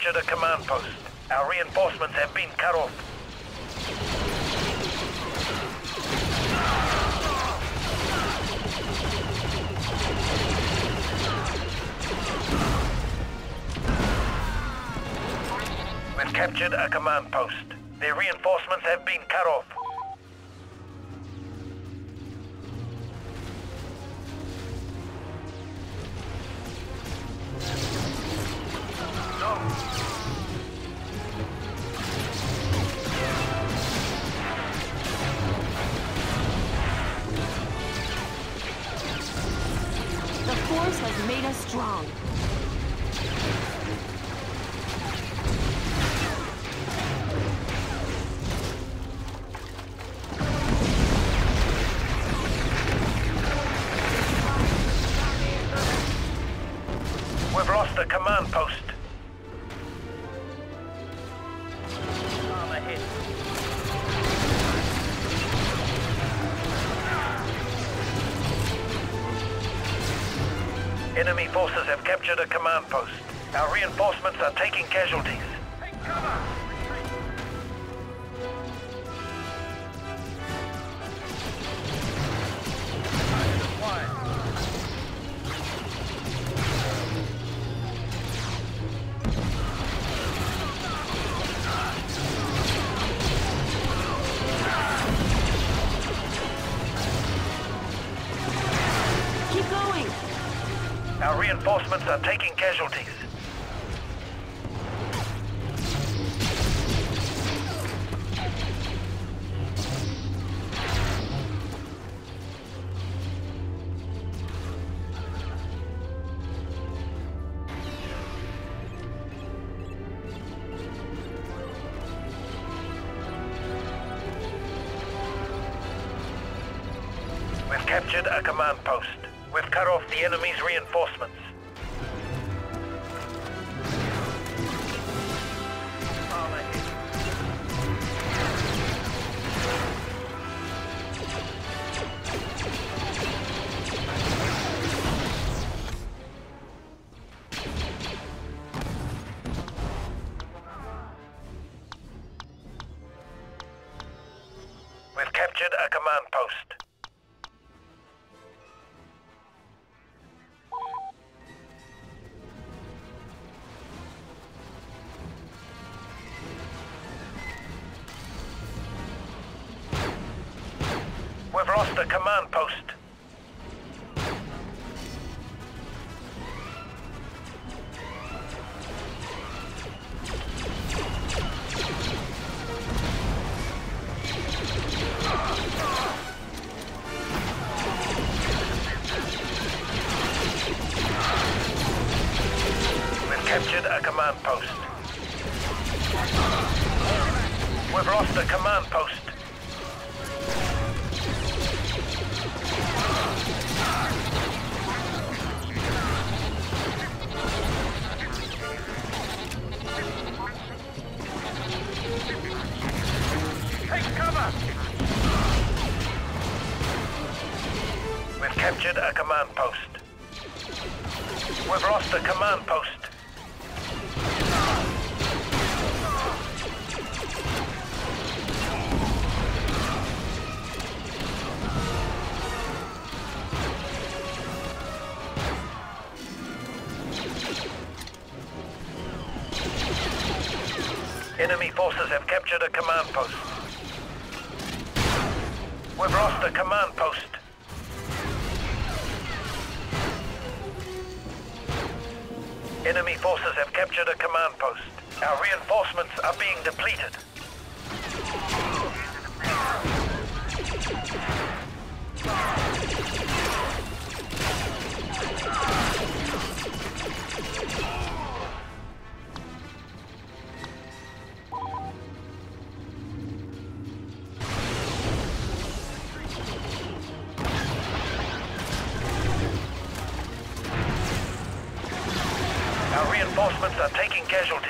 captured a command post. Our reinforcements have been cut off. We've captured a command post. Their reinforcements have been cut off. The Force has made us strong. We've lost a command post. Ahead. Enemy forces have captured a command post. Our reinforcements are taking casualties. Take cover! Our reinforcements are taking casualties. We've captured a command post. We've cut off the enemy's reinforcements. We've captured a command post. We've lost a command post. We've captured a command post. We've lost a command post. We've captured a command post. We've lost a command post. Enemy forces have captured a command post. We've lost a command post. Enemy forces have captured a command post. Our reinforcements are being depleted. Our reinforcements are taking casualties.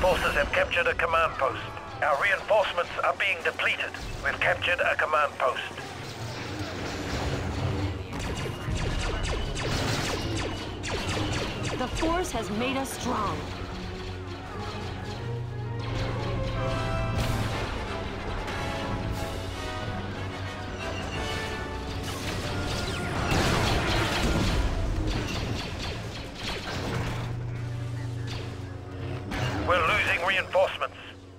forces have captured a command post. Our reinforcements are being depleted. We've captured a command post. The Force has made us strong. We're losing reinforcements.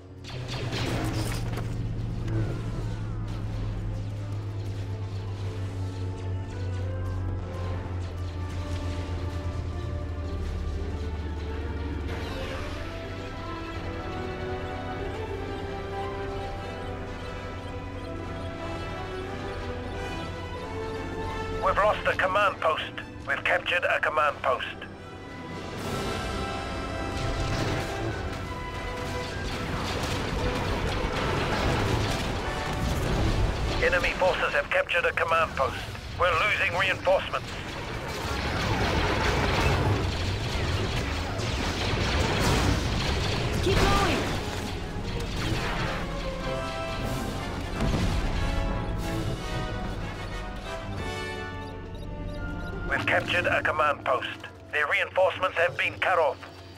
We've lost a command post. We've captured a command post. Enemy forces have captured a command post. We're losing reinforcements. Keep going! We've captured a command post. Their reinforcements have been cut off.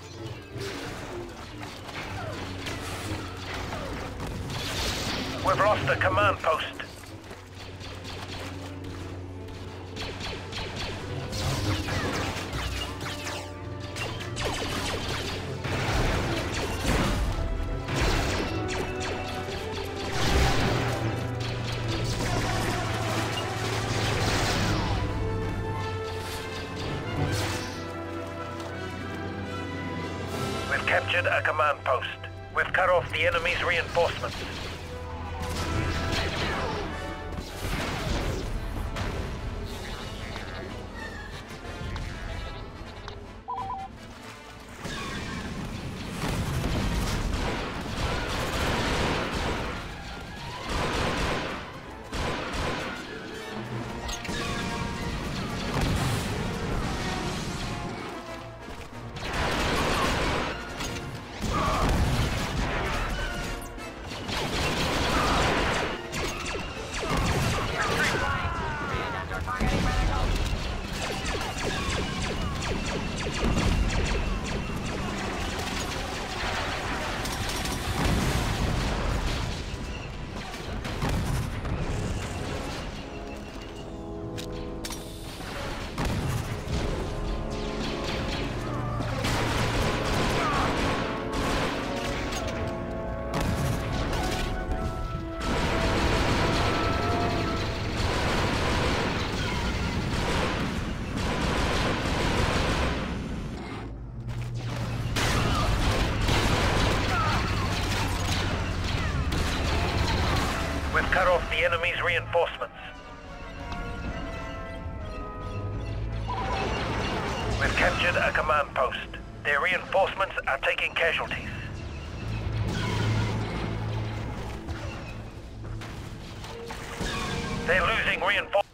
We've lost a command post. We've captured a command post. We've cut off the enemy's reinforcements. We've cut off the enemy's reinforcements. We've captured a command post. Their reinforcements are taking casualties. They're losing reinforcements.